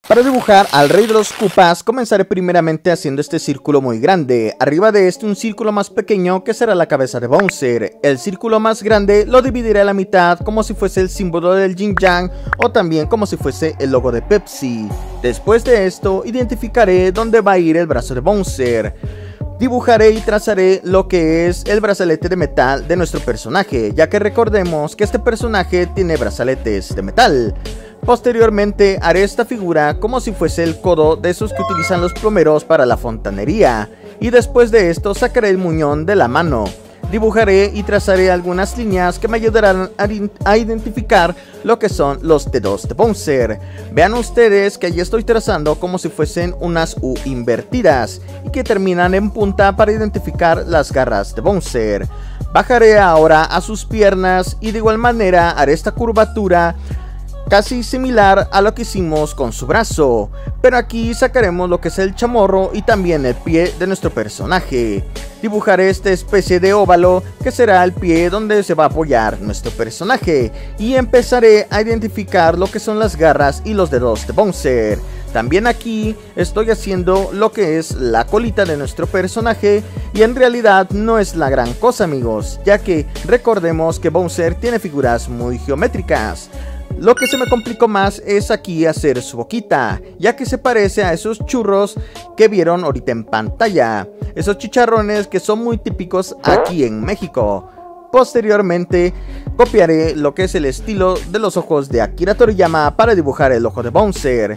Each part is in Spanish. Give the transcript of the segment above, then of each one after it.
Para dibujar al rey de los Koopas, comenzaré primeramente haciendo este círculo muy grande. Arriba de este un círculo más pequeño que será la cabeza de Bowser. El círculo más grande lo dividiré a la mitad como si fuese el símbolo del Yin Yang o también como si fuese el logo de Pepsi. Después de esto identificaré dónde va a ir el brazo de Bowser. Dibujaré y trazaré lo que es el brazalete de metal de nuestro personaje, ya que recordemos que este personaje tiene brazaletes de metal. Posteriormente haré esta figura como si fuese el codo de esos que utilizan los plomeros para la fontanería. Y después de esto sacaré el muñón de la mano. Dibujaré y trazaré algunas líneas que me ayudarán a identificar lo que son los dedos de Bowser. Vean ustedes que allí estoy trazando como si fuesen unas U invertidas y que terminan en punta para identificar las garras de Bowser. Bajaré ahora a sus piernas y de igual manera haré esta curvatura casi similar a lo que hicimos con su brazo, pero aquí sacaremos lo que es el chamorro y también el pie de nuestro personaje. Dibujaré esta especie de óvalo que será el pie donde se va a apoyar nuestro personaje y empezaré a identificar lo que son las garras y los dedos de Bowser. También aquí estoy haciendo lo que es la colita de nuestro personaje y en realidad no es la gran cosa, amigos, ya que recordemos que Bowser tiene figuras muy geométricas. Lo que se me complicó más es aquí hacer su boquita, ya que se parece a esos churros que vieron ahorita en pantalla, esos chicharrones que son muy típicos aquí en México. Posteriormente copiaré lo que es el estilo de los ojos de Akira Toriyama para dibujar el ojo de Bowser.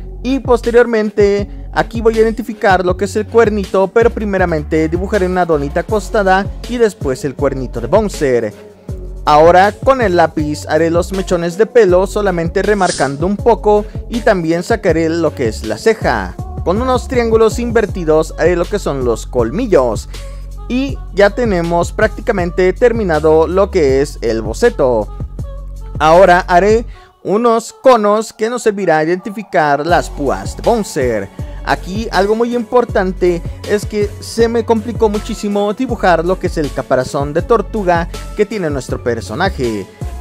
Y posteriormente aquí voy a identificar lo que es el cuernito, pero primeramente dibujaré una donita acostada y después el cuernito de Bowser. Ahora con el lápiz haré los mechones de pelo solamente remarcando un poco y también sacaré lo que es la ceja. Con unos triángulos invertidos haré lo que son los colmillos. Y ya tenemos prácticamente terminado lo que es el boceto. Ahora haré unos conos que nos servirá a identificar las púas de Bowser. Aquí algo muy importante es que se me complicó muchísimo dibujar lo que es el caparazón de tortuga que tiene nuestro personaje.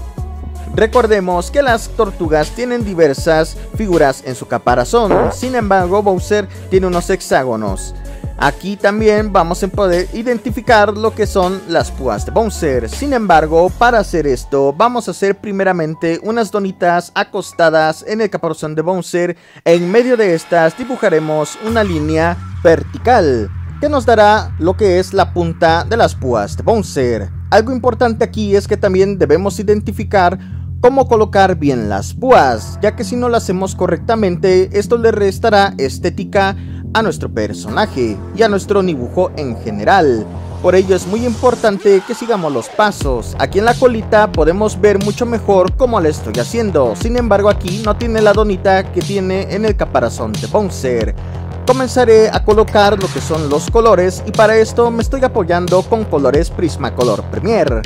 Recordemos que las tortugas tienen diversas figuras en su caparazón, sin embargo Bowser tiene unos hexágonos. Aquí también vamos a poder identificar lo que son las púas de Bowser. Sin embargo, para hacer esto, vamos a hacer primeramente unas donitas acostadas en el caparazón de Bowser. En medio de estas dibujaremos una línea vertical que nos dará lo que es la punta de las púas de Bowser. Algo importante aquí es que también debemos identificar cómo colocar bien las púas, ya que si no lo hacemos correctamente, esto le restará estética a nuestro personaje y a nuestro dibujo en general. Por ello es muy importante que sigamos los pasos. Aquí en la colita podemos ver mucho mejor cómo lo estoy haciendo, sin embargo aquí no tiene la donita que tiene en el caparazón de Bowser. Comenzaré a colocar lo que son los colores y para esto me estoy apoyando con colores Prismacolor Premier.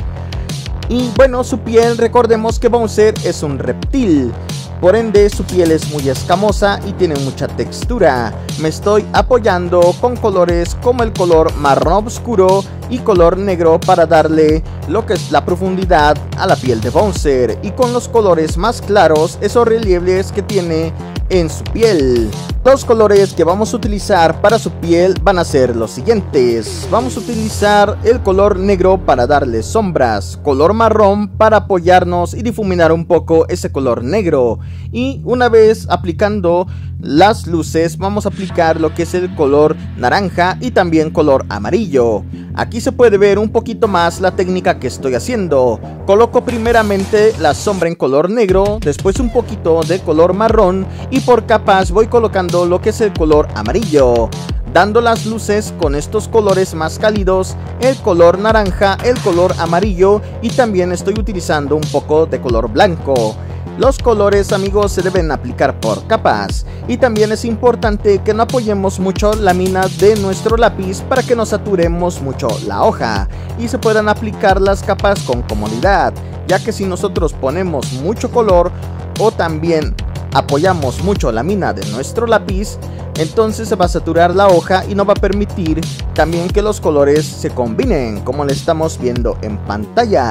Y bueno, su piel, recordemos que Bowser es un reptil, por ende su piel es muy escamosa y tiene mucha textura. Me estoy apoyando con colores como el color marrón oscuro y color negro para darle lo que es la profundidad a la piel de Bowser, y con los colores más claros esos relieves que tiene en su piel. Los colores que vamos a utilizar para su piel van a ser los siguientes. Vamos a utilizar el color negro para darle sombras, color marrón para apoyarnos y difuminar un poco ese color negro, y una vez aplicando las luces vamos a aplicar lo que es el color naranja y también color amarillo. Aquí se puede ver un poquito más la técnica que estoy haciendo. Coloco primeramente la sombra en color negro, después un poquito de color marrón y por capas voy colocando lo que es el color amarillo, dando las luces con estos colores más cálidos, el color naranja, el color amarillo, y también estoy utilizando un poco de color blanco. Los colores, amigos, se deben aplicar por capas, y también es importante que no apoyemos mucho la mina de nuestro lápiz para que no saturemos mucho la hoja y se puedan aplicar las capas con comodidad, ya que si nosotros ponemos mucho color o también apoyamos mucho la mina de nuestro lápiz, entonces se va a saturar la hoja y no va a permitir también que los colores se combinen como le estamos viendo en pantalla.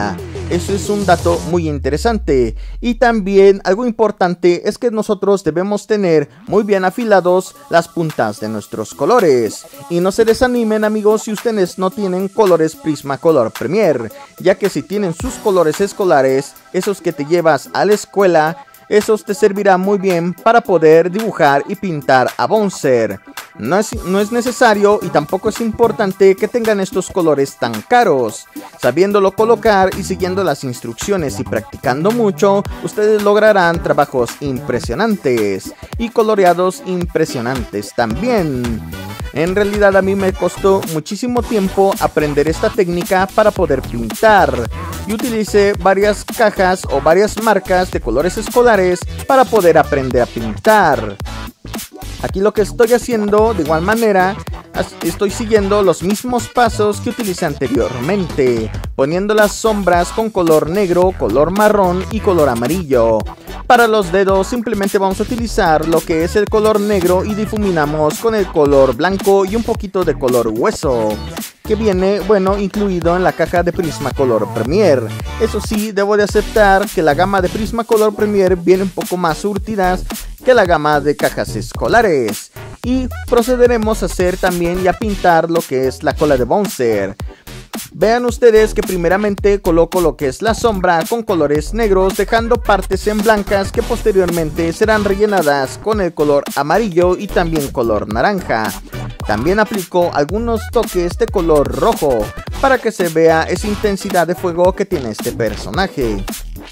Eso es un dato muy interesante. Y también algo importante es que nosotros debemos tener muy bien afilados las puntas de nuestros colores. Y no se desanimen, amigos, si ustedes no tienen colores Prismacolor Premier, ya que si tienen sus colores escolares, esos que te llevas a la escuela, esos te servirán muy bien para poder dibujar y pintar a Bowser. No es necesario y tampoco es importante que tengan estos colores tan caros. Sabiéndolo colocar y siguiendo las instrucciones y practicando mucho, ustedes lograrán trabajos impresionantes y coloreados impresionantes también. En realidad a mí me costó muchísimo tiempo aprender esta técnica para poder pintar y utilicé varias cajas o varias marcas de colores escolares para poder aprender a pintar. Aquí lo que estoy haciendo de igual manera, estoy siguiendo los mismos pasos que utilicé anteriormente, poniendo las sombras con color negro, color marrón y color amarillo. Para los dedos simplemente vamos a utilizar lo que es el color negro y difuminamos con el color blanco y un poquito de color hueso, que viene, bueno, incluido en la caja de Prismacolor Premier. Eso sí, debo de aceptar que la gama de Prismacolor Premier viene un poco más surtidas que la gama de cajas escolares. Y procederemos a hacer también y a pintar lo que es la cola de Bowser. Vean ustedes que primeramente coloco lo que es la sombra con colores negros, dejando partes en blancas que posteriormente serán rellenadas con el color amarillo y también color naranja. También aplico algunos toques de color rojo para que se vea esa intensidad de fuego que tiene este personaje.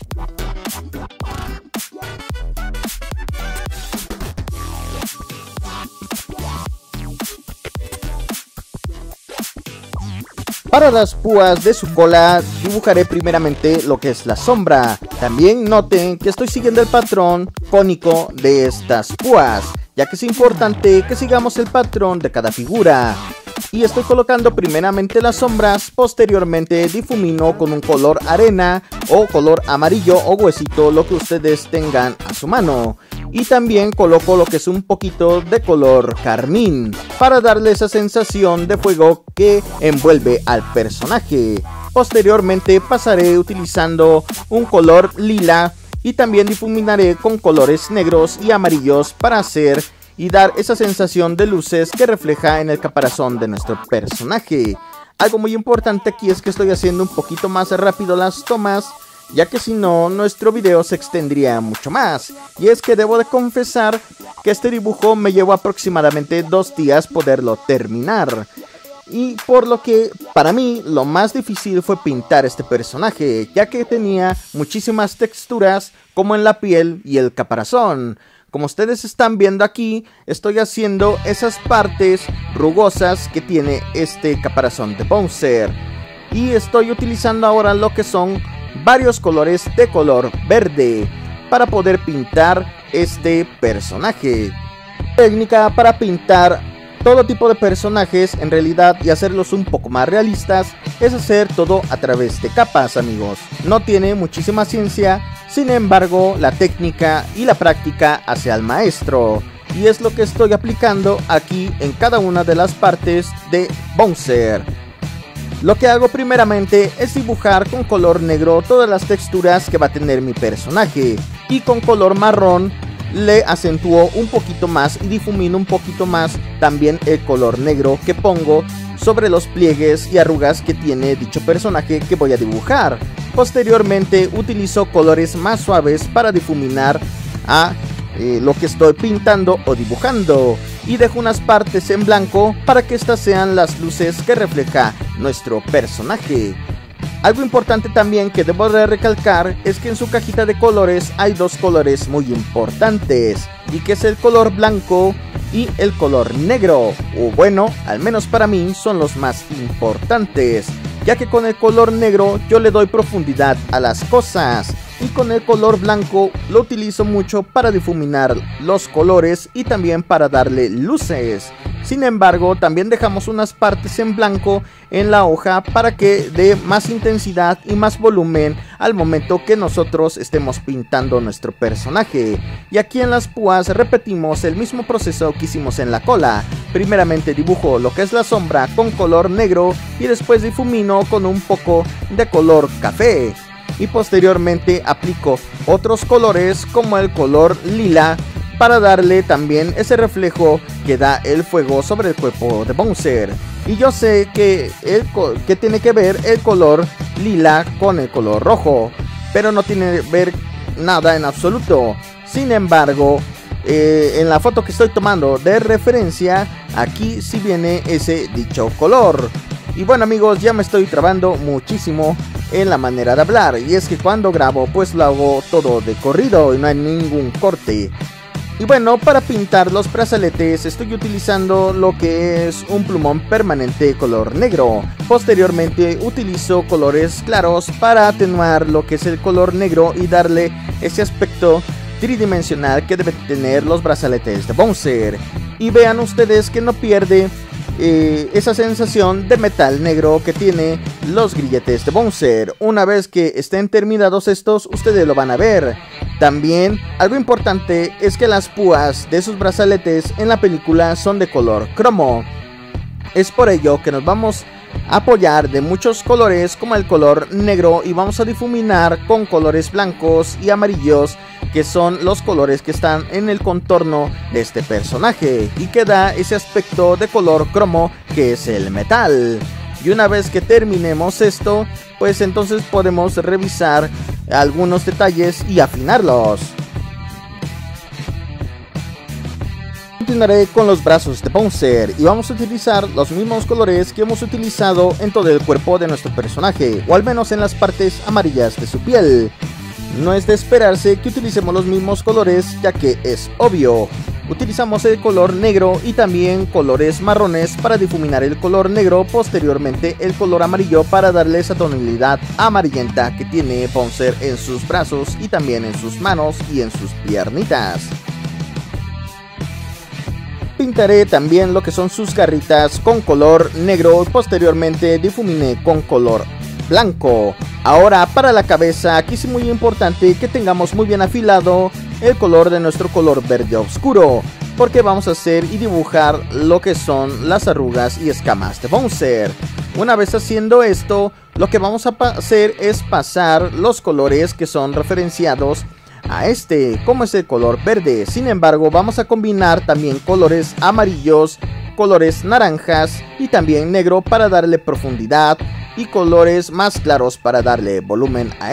Para las púas de su cola dibujaré primeramente lo que es la sombra. También noten que estoy siguiendo el patrón cónico de estas púas, ya que es importante que sigamos el patrón de cada figura. Y estoy colocando primeramente las sombras, posteriormente difumino con un color arena o color amarillo o huesito, lo que ustedes tengan a su mano. Y también coloco lo que es un poquito de color carmín para darle esa sensación de fuego que envuelve al personaje. Posteriormente pasaré utilizando un color lila y también difuminaré con colores negros y amarillos para hacer y dar esa sensación de luces que refleja en el caparazón de nuestro personaje. Algo muy importante aquí es que estoy haciendo un poquito más rápido las tomas, ya que si no, nuestro video se extendería mucho más. Y es que debo de confesar que este dibujo me llevó aproximadamente 2 días poderlo terminar. Y por lo que para mí lo más difícil fue pintar este personaje, ya que tenía muchísimas texturas como en la piel y el caparazón. Como ustedes están viendo aquí, estoy haciendo esas partes rugosas que tiene este caparazón de Bowser. Y estoy utilizando ahora lo que son varios colores de color verde para poder pintar este personaje. Técnica para pintar todo tipo de personajes en realidad y hacerlos un poco más realistas es hacer todo a través de capas, amigos. No tiene muchísima ciencia, sin embargo la técnica y la práctica hace al maestro. Y es lo que estoy aplicando aquí en cada una de las partes de Bowser. Lo que hago primeramente es dibujar con color negro todas las texturas que va a tener mi personaje, y con color marrón le acentúo un poquito más y difumino un poquito más también el color negro que pongo sobre los pliegues y arrugas que tiene dicho personaje que voy a dibujar. Posteriormente utilizo colores más suaves para difuminar a lo que estoy pintando o dibujando, y dejo unas partes en blanco para que estas sean las luces que refleja nuestro personaje. Algo importante también que debo de recalcar es que en su cajita de colores hay 2 colores muy importantes, y que es el color blanco y el color negro, o bueno, al menos para mí son los más importantes, ya que con el color negro yo le doy profundidad a las cosas, y con el color blanco lo utilizo mucho para difuminar los colores y también para darle luces. Sin embargo, también dejamos unas partes en blanco en la hoja para que dé más intensidad y más volumen al momento que nosotros estemos pintando nuestro personaje. Y aquí en las púas repetimos el mismo proceso que hicimos en la cola. Primeramente dibujo lo que es la sombra con color negro y después difumino con un poco de color café. y posteriormente aplico otros colores como el color lila para darle también ese reflejo que da el fuego sobre el cuerpo de Bowser. Y yo sé que tiene que ver el color lila con el color rojo, pero no tiene que ver nada en absoluto. Sin embargo, en la foto que estoy tomando de referencia, aquí sí viene ese dicho color. Y bueno amigos, ya me estoy trabando muchísimo en la manera de hablar, y es que cuando grabo pues lo hago todo de corrido y no hay ningún corte. Y bueno, para pintar los brazaletes estoy utilizando lo que es un plumón permanente color negro. Posteriormente utilizo colores claros para atenuar lo que es el color negro y darle ese aspecto tridimensional que deben tener los brazaletes de Bowser. Y vean ustedes que no pierde esa sensación de metal negro que tiene los grilletes de Bowser. Una vez que estén terminados estos, ustedes lo van a ver. También algo importante es que las púas de sus brazaletes en la película son de color cromo. Es por ello que nos vamos a apoyar de muchos colores como el color negro y vamos a difuminar con colores blancos y amarillos, que son los colores que están en el contorno de este personaje y que da ese aspecto de color cromo que es el metal. Y una vez que terminemos esto, pues entonces podemos revisar algunos detalles y afinarlos. Continuaré con los brazos de Bowser y vamos a utilizar los mismos colores que hemos utilizado en todo el cuerpo de nuestro personaje, o al menos en las partes amarillas de su piel. No es de esperarse que utilicemos los mismos colores, ya que es obvio. Utilizamos el color negro y también colores marrones para difuminar el color negro, posteriormente el color amarillo para darle esa tonalidad amarillenta que tiene Bowser en sus brazos y también en sus manos y en sus piernitas. Pintaré también lo que son sus garritas con color negro, posteriormente difuminé con color blanco. Ahora para la cabeza, aquí es muy importante que tengamos muy bien afilado el color de nuestro color verde oscuro, porque vamos a hacer y dibujar lo que son las arrugas y escamas de Bowser. Una vez haciendo esto, lo que vamos a hacer es pasar los colores que son referenciados a como es el color verde. Sin embargo, vamos a combinar también colores amarillos, colores naranjas y también negro para darle profundidad, y colores más claros para darle volumen a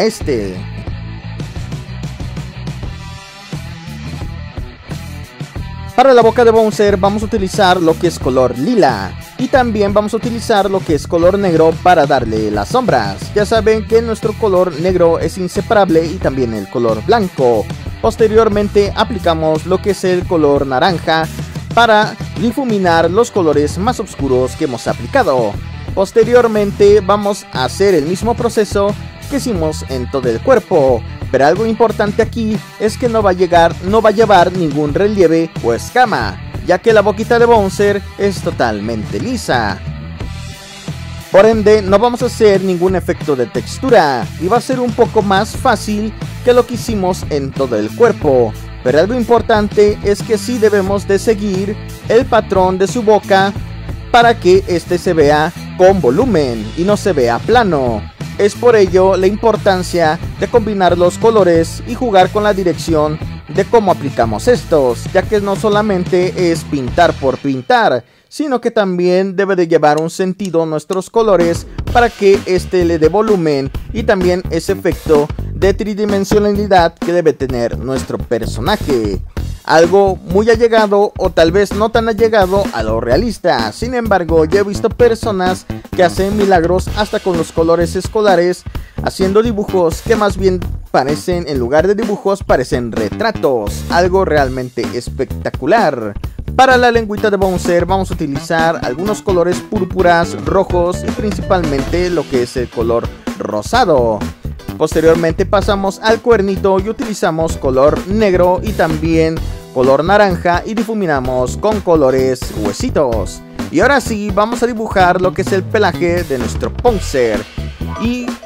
Para la boca de Bowser vamos a utilizar lo que es color lila, y también vamos a utilizar lo que es color negro para darle las sombras. Ya saben que nuestro color negro es inseparable y también el color blanco. Posteriormente aplicamos lo que es el color naranja para difuminar los colores más oscuros que hemos aplicado. Posteriormente vamos a hacer el mismo proceso que hicimos en todo el cuerpo, pero algo importante aquí es que no va a llevar ningún relieve o escama, ya que la boquita de Bowser es totalmente lisa. Por ende no vamos a hacer ningún efecto de textura y va a ser un poco más fácil que lo que hicimos en todo el cuerpo. Pero algo importante es que sí debemos de seguir el patrón de su boca para que este se vea con volumen y no se vea plano. Es por ello la importancia de combinar los colores y jugar con la dirección de cómo aplicamos estos, ya que no solamente es pintar por pintar, sino que también debe de llevar un sentido nuestros colores para que le dé volumen y también ese efecto de tridimensionalidad que debe tener nuestro personaje. Algo muy allegado o tal vez no tan allegado a lo realista. Sin embargo, yo he visto personas que hacen milagros hasta con los colores escolares, haciendo dibujos que más bien parecen, en lugar de dibujos, parecen retratos. Algo realmente espectacular. Para la lengüita de Bowser vamos a utilizar algunos colores púrpuras, rojos y principalmente lo que es el color rosado. Posteriormente pasamos al cuernito y utilizamos color negro y también color naranja y difuminamos con colores huesitos. Y ahora sí, vamos a dibujar lo que es el pelaje de nuestro Bowser. Y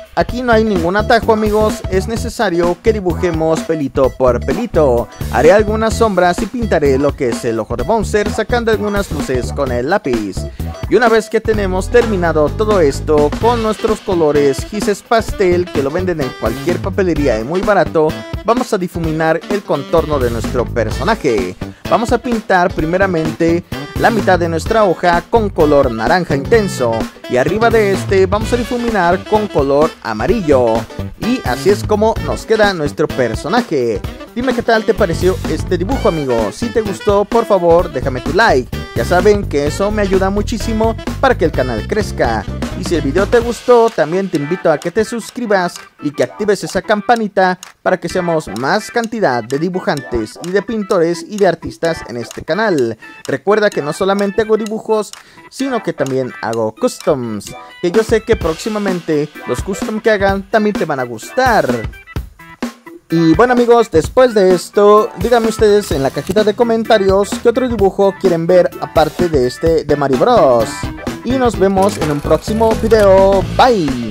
Aquí no hay ningún atajo, amigos, es necesario que dibujemos pelito por pelito. Haré algunas sombras y pintaré lo que es el ojo de Bowser, sacando algunas luces con el lápiz. Y una vez que tenemos terminado todo esto con nuestros colores gises pastel, que lo venden en cualquier papelería y muy barato, vamos a difuminar el contorno de nuestro personaje. Vamos a pintar primeramente la mitad de nuestra hoja con color naranja intenso y arriba de este vamos a difuminar con color amarillo. Y así es como nos queda nuestro personaje. Dime qué tal te pareció este dibujo, amigo. Si te gustó, por favor déjame tu like. Ya saben que eso me ayuda muchísimo para que el canal crezca. Y si el video te gustó, también te invito a que te suscribas y que actives esa campanita para que seamos más cantidad de dibujantes y de pintores y de artistas en este canal. Recuerda que no solamente hago dibujos, sino que también hago customs, que yo sé que próximamente los custom que hagan también te van a gustar. Y bueno, amigos, después de esto, díganme ustedes en la cajita de comentarios qué otro dibujo quieren ver aparte de este de Mario Bros. Y nos vemos en un próximo video. Bye.